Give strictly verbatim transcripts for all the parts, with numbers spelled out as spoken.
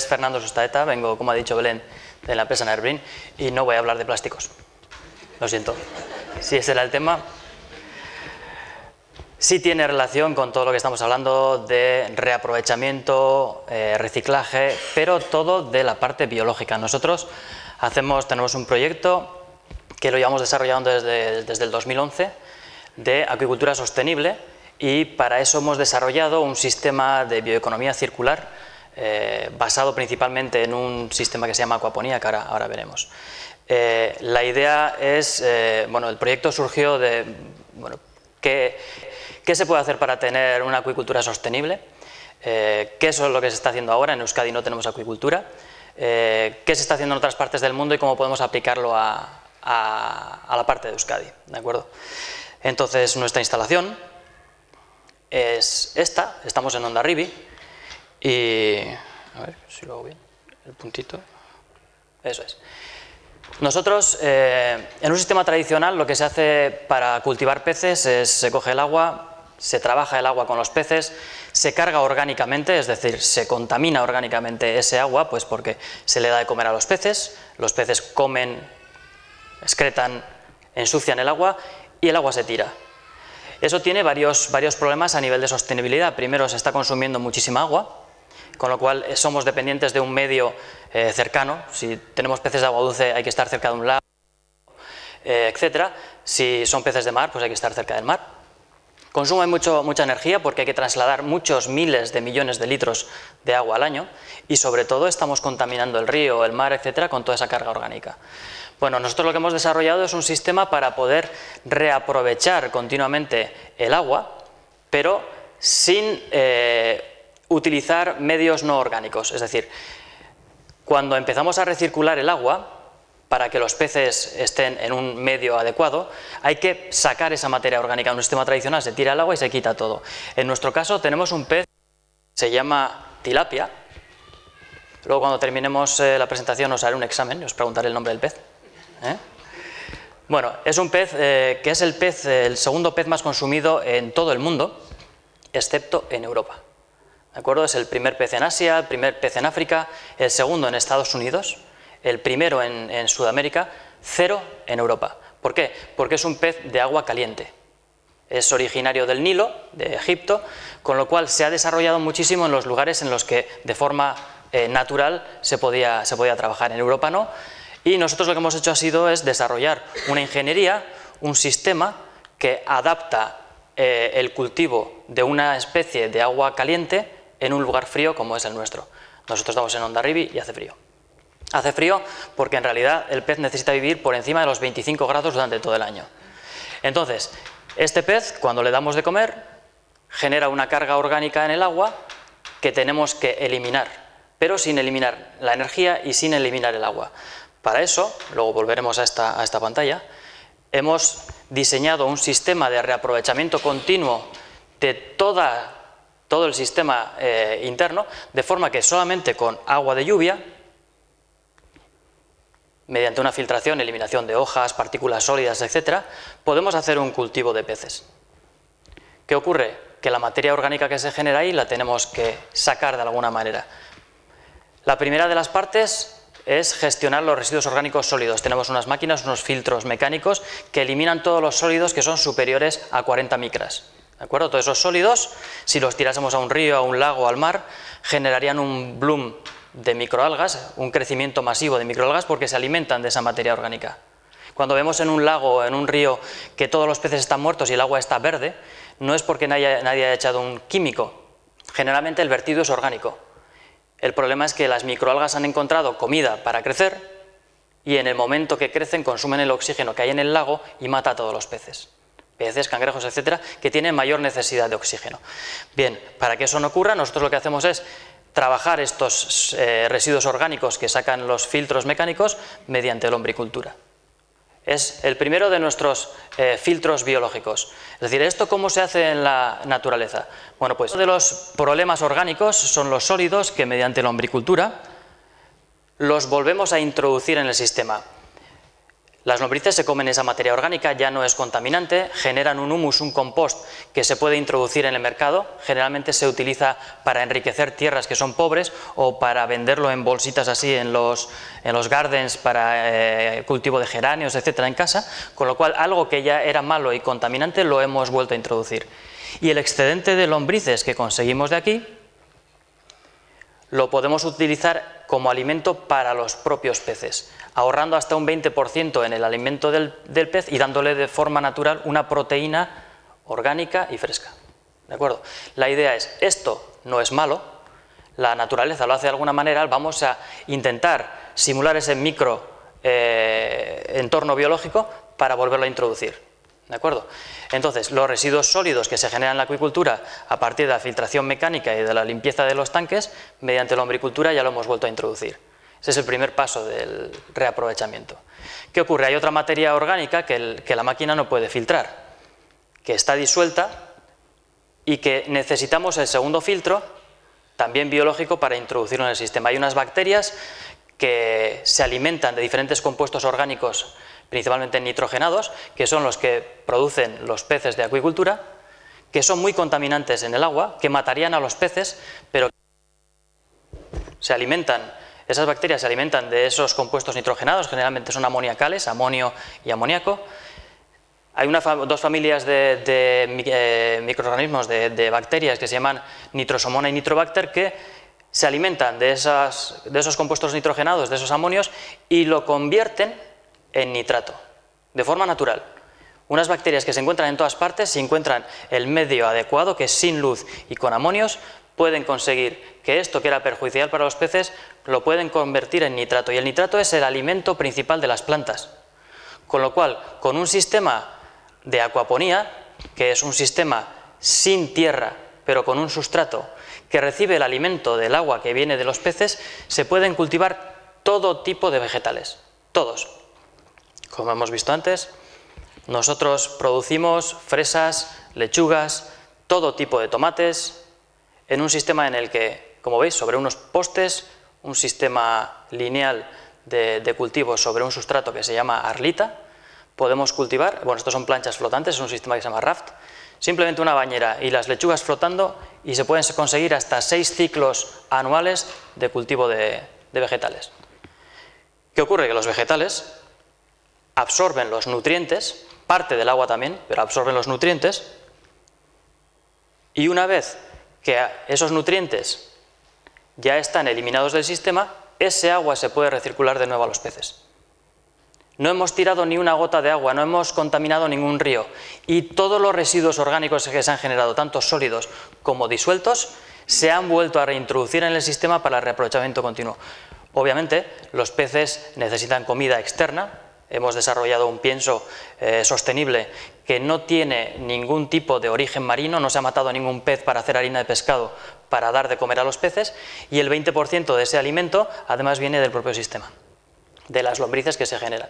es Fernando Sustaeta, vengo, como ha dicho Belén, de la empresa Nerbrin y no voy a hablar de plásticos. Lo siento. Si ese era el tema. Sí tiene relación con todo lo que estamos hablando de reaprovechamiento, eh, reciclaje, pero todo de la parte biológica. Nosotros hacemos, tenemos un proyecto que lo llevamos desarrollando desde, desde el dos mil once de acuicultura sostenible y para eso hemos desarrollado un sistema de bioeconomía circular eh, basado principalmente en un sistema que se llama acuaponía, que ahora, ahora veremos. Eh, la idea es, eh, bueno, el proyecto surgió de, bueno, ¿qué, qué se puede hacer para tener una acuicultura sostenible? Eh, ¿Qué es lo que se está haciendo ahora? En Euskadi no tenemos acuicultura. Eh, ¿Qué se está haciendo en otras partes del mundo y cómo podemos aplicarlo a, a, a la parte de Euskadi? ¿De acuerdo? Entonces, nuestra instalación es esta, estamos en Hondarribia y, a ver si lo hago bien, el puntito, eso es. Nosotros, eh, en un sistema tradicional, lo que se hace para cultivar peces es se coge el agua, se trabaja el agua con los peces, se carga orgánicamente, es decir, se contamina orgánicamente ese agua, pues porque se le da de comer a los peces, los peces comen, excretan, ensucian el agua y el agua se tira. Eso tiene varios, varios problemas a nivel de sostenibilidad. Primero, se está consumiendo muchísima agua, con lo cual somos dependientes de un medio eh, cercano. Si tenemos peces de agua dulce hay que estar cerca de un lago, eh, etcétera. Si son peces de mar, pues hay que estar cerca del mar. Consume mucho, mucha energía porque hay que trasladar muchos miles de millones de litros de agua al año y sobre todo estamos contaminando el río, el mar, etcétera, con toda esa carga orgánica. Bueno, nosotros lo que hemos desarrollado es un sistema para poder reaprovechar continuamente el agua, pero sin eh, utilizar medios no orgánicos. Es decir, cuando empezamos a recircular el agua, para que los peces estén en un medio adecuado, hay que sacar esa materia orgánica. En un sistema tradicional se tira el agua y se quita todo. En nuestro caso tenemos un pez, se llama tilapia. Luego cuando terminemos eh, la presentación os haré un examen y os preguntaré el nombre del pez. ¿Eh? Bueno, es un pez eh, que es el pez, eh, el segundo pez más consumido en todo el mundo, excepto en Europa. ¿De acuerdo? Es el primer pez en Asia, el primer pez en África, el segundo en Estados Unidos, el primero en, en Sudamérica, cero en Europa. ¿Por qué? Porque es un pez de agua caliente. Es originario del Nilo, de Egipto, con lo cual se ha desarrollado muchísimo en los lugares en los que de forma eh, natural se podía, se podía trabajar. En Europa no. Y nosotros lo que hemos hecho ha sido es desarrollar una ingeniería, un sistema que adapta eh, el cultivo de una especie de agua caliente en un lugar frío como es el nuestro. Nosotros estamos en Hondarribia y hace frío. Hace frío porque en realidad el pez necesita vivir por encima de los veinticinco grados durante todo el año. Entonces, este pez, cuando le damos de comer, genera una carga orgánica en el agua que tenemos que eliminar, pero sin eliminar la energía y sin eliminar el agua. Para eso, luego volveremos a esta, a esta pantalla, hemos diseñado un sistema de reaprovechamiento continuo de toda, todo el sistema eh, interno, de forma que solamente con agua de lluvia, mediante una filtración, eliminación de hojas, partículas sólidas, etcétera, podemos hacer un cultivo de peces. ¿Qué ocurre? Que la materia orgánica que se genera ahí la tenemos que sacar de alguna manera. La primera de las partes es gestionar los residuos orgánicos sólidos. Tenemos unas máquinas, unos filtros mecánicos que eliminan todos los sólidos que son superiores a cuarenta micras. ¿De acuerdo? Todos esos sólidos, si los tirásemos a un río, a un lago, al mar, generarían un bloom de microalgas, un crecimiento masivo de microalgas porque se alimentan de esa materia orgánica. Cuando vemos en un lago o en un río que todos los peces están muertos y el agua está verde, no es porque nadie, nadie haya echado un químico. Generalmente el vertido es orgánico. El problema es que las microalgas han encontrado comida para crecer y en el momento que crecen consumen el oxígeno que hay en el lago y mata a todos los peces. Peces, cangrejos, etcétera, que tienen mayor necesidad de oxígeno. Bien, para que eso no ocurra, nosotros lo que hacemos es trabajar estos eh, residuos orgánicos que sacan los filtros mecánicos mediante lombricultura. Es el primero de nuestros eh, filtros biológicos. Es decir, ¿esto cómo se hace en la naturaleza? Bueno, pues uno de los problemas orgánicos son los sólidos que mediante lombricultura los volvemos a introducir en el sistema. Las lombrices se comen esa materia orgánica, ya no es contaminante, generan un humus, un compost que se puede introducir en el mercado, generalmente se utiliza para enriquecer tierras que son pobres o para venderlo en bolsitas así en los, en los gardens para eh, cultivo de geranios, etcétera, en casa, con lo cual algo que ya era malo y contaminante lo hemos vuelto a introducir. Y el excedente de lombrices que conseguimos de aquí lo podemos utilizar como alimento para los propios peces, ahorrando hasta un veinte por ciento en el alimento del, del pez y dándole de forma natural una proteína orgánica y fresca. ¿De acuerdo? La idea es, esto no es malo, la naturaleza lo hace de alguna manera, vamos a intentar simular ese micro eh, entorno biológico para volverlo a introducir. ¿De acuerdo? Entonces, los residuos sólidos que se generan en la acuicultura a partir de la filtración mecánica y de la limpieza de los tanques, mediante la lombricultura ya lo hemos vuelto a introducir. Ese es el primer paso del reaprovechamiento. ¿Qué ocurre? Hay otra materia orgánica que, el, que la máquina no puede filtrar, que está disuelta y que necesitamos el segundo filtro, también biológico, para introducirlo en el sistema. Hay unas bacterias que se alimentan de diferentes compuestos orgánicos, principalmente nitrogenados, que son los que producen los peces de acuicultura, que son muy contaminantes en el agua, que matarían a los peces, pero se alimentan, esas bacterias se alimentan de esos compuestos nitrogenados, generalmente son amoniacales, amonio y amoníaco. Hay una, dos familias de, de eh, microorganismos, de, de bacterias que se llaman Nitrosomona y Nitrobacter, que se alimentan de, esas, de esos compuestos nitrogenados, de esos amonios, y lo convierten en nitrato, de forma natural. Unas bacterias que se encuentran en todas partes, si encuentran el medio adecuado, que es sin luz y con amonios, pueden conseguir que esto que era perjudicial para los peces, lo pueden convertir en nitrato. Y el nitrato es el alimento principal de las plantas. Con lo cual, con un sistema de acuaponía, que es un sistema sin tierra, pero con un sustrato, que recibe el alimento del agua que viene de los peces, se pueden cultivar todo tipo de vegetales, todos. Como hemos visto antes, nosotros producimos fresas, lechugas, todo tipo de tomates, en un sistema en el que, como veis, sobre unos postes, un sistema lineal de, de cultivo sobre un sustrato que se llama arlita, podemos cultivar, bueno, estos son planchas flotantes, es un sistema que se llama raft, simplemente una bañera y las lechugas flotando, y se pueden conseguir hasta seis ciclos anuales de cultivo de, de vegetales. ¿Qué ocurre? Que los vegetales absorben los nutrientes, parte del agua también, pero absorben los nutrientes, y una vez que esos nutrientes ya están eliminados del sistema, ese agua se puede recircular de nuevo a los peces. No hemos tirado ni una gota de agua, no hemos contaminado ningún río, y todos los residuos orgánicos que se han generado, tanto sólidos como disueltos, se han vuelto a reintroducir en el sistema para el reaprovechamiento continuo. Obviamente, los peces necesitan comida externa. Hemos desarrollado un pienso eh, sostenible que no tiene ningún tipo de origen marino, no se ha matado ningún pez para hacer harina de pescado para dar de comer a los peces, y el veinte por ciento de ese alimento además viene del propio sistema, de las lombrices que se generan.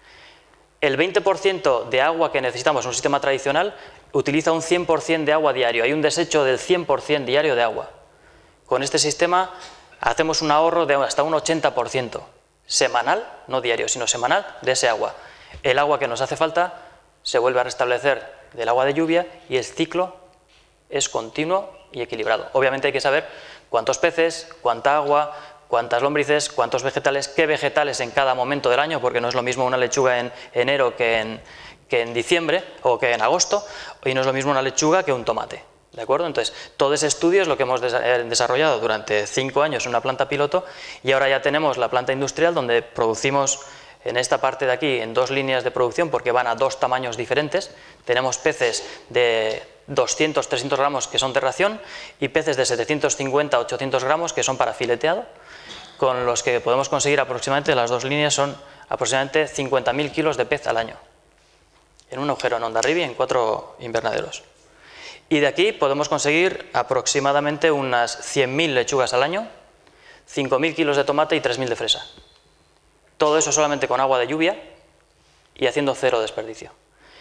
El veinte por ciento de agua que necesitamos en un sistema tradicional utiliza un cien por cien de agua diario, hay un desecho del cien por cien diario de agua. Con este sistema hacemos un ahorro de hasta un ochenta por ciento. Semanal, no diario, sino semanal, de ese agua. El agua que nos hace falta se vuelve a restablecer del agua de lluvia y el ciclo es continuo y equilibrado. Obviamente hay que saber cuántos peces, cuánta agua, cuántas lombrices, cuántos vegetales, qué vegetales en cada momento del año, porque no es lo mismo una lechuga en enero que en, que en diciembre o que en agosto, y no es lo mismo una lechuga que un tomate. ¿De acuerdo? Entonces, todo ese estudio es lo que hemos desarrollado durante cinco años en una planta piloto, y ahora ya tenemos la planta industrial donde producimos en esta parte de aquí en dos líneas de producción, porque van a dos tamaños diferentes. Tenemos peces de doscientos, trescientos gramos que son de ración y peces de setecientos cincuenta, ochocientos gramos que son para fileteado, con los que podemos conseguir aproximadamente, las dos líneas son aproximadamente cincuenta mil kilos de pez al año, en un agujero en Hondarribia en cuatro invernaderos. Y de aquí podemos conseguir aproximadamente unas cien mil lechugas al año, cinco mil kilos de tomate y tres mil de fresa. Todo eso solamente con agua de lluvia y haciendo cero desperdicio.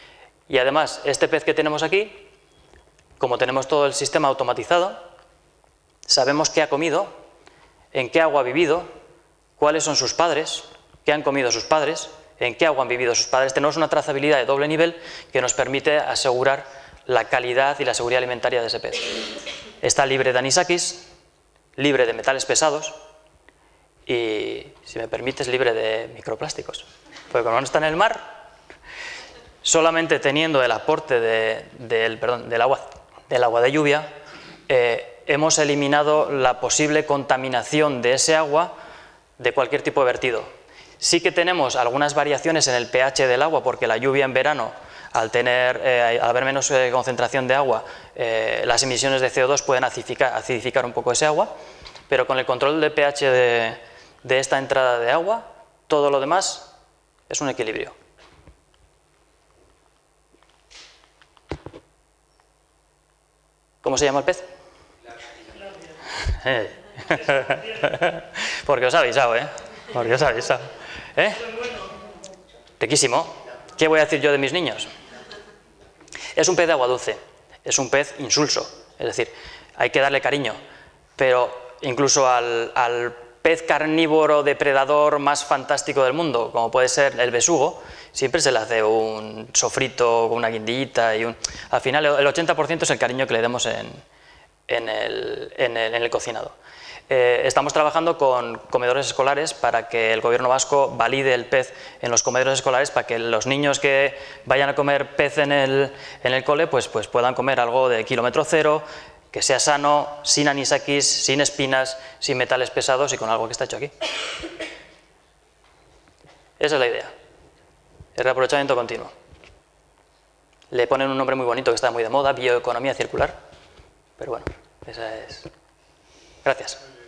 Y además, este pez que tenemos aquí, como tenemos todo el sistema automatizado, sabemos qué ha comido, en qué agua ha vivido, cuáles son sus padres, qué han comido sus padres, en qué agua han vivido sus padres. Tenemos una trazabilidad de doble nivel que nos permite asegurar la calidad y la seguridad alimentaria de ese pez. Está libre de anisakis, libre de metales pesados y, si me permites, libre de microplásticos. Porque cuando no está en el mar, solamente teniendo el aporte de, del, perdón, del, agua, del agua de lluvia, eh, hemos eliminado la posible contaminación de ese agua de cualquier tipo de vertido. Sí que tenemos algunas variaciones en el pH del agua, porque la lluvia en verano, al, tener, eh, al haber menos eh, concentración de agua, eh, las emisiones de C O dos pueden acidificar, acidificar un poco ese agua, pero con el control del pH de, de esta entrada de agua, todo lo demás es un equilibrio. ¿Cómo se llama el pez? Eh. Porque os ha avisado, ¿eh? Porque os ha avisado. ¿Eh? Riquísimo. ¿Qué voy a decir yo de mis niños? Es un pez de agua dulce, es un pez insulso, es decir, hay que darle cariño, pero incluso al, al pez carnívoro depredador más fantástico del mundo, como puede ser el besugo, siempre se le hace un sofrito con una guindillita y un... Al final el ochenta por ciento es el cariño que le demos en, en, el, en, el, en el cocinado. Eh, estamos trabajando con comedores escolares para que el gobierno vasco valide el pez en los comedores escolares para que los niños que vayan a comer pez en el, en el cole pues, pues puedan comer algo de kilómetro cero, que sea sano, sin anisakis, sin espinas, sin metales pesados y con algo que está hecho aquí. Esa es la idea. El reaprovechamiento continuo. Le ponen un nombre muy bonito que está muy de moda, bioeconomía circular, pero bueno, esa es... Gracias.